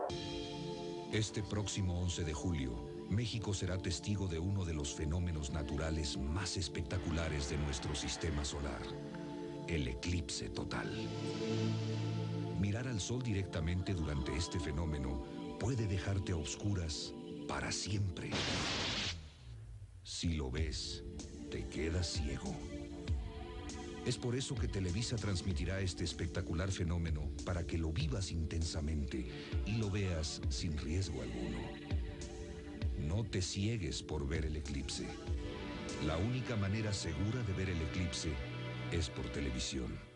Este próximo 11 de julio, México será testigo de uno de los fenómenos naturales más espectaculares de nuestro sistema solar, el eclipse total. Mirar al sol directamente durante este fenómeno puede dejarte a oscuras para siempre. Si lo ves, te quedas ciego. Es por eso que Televisa transmitirá este espectacular fenómeno para que lo vivas intensamente y lo veas sin riesgo alguno. No te ciegues por ver el eclipse. La única manera segura de ver el eclipse es por televisión.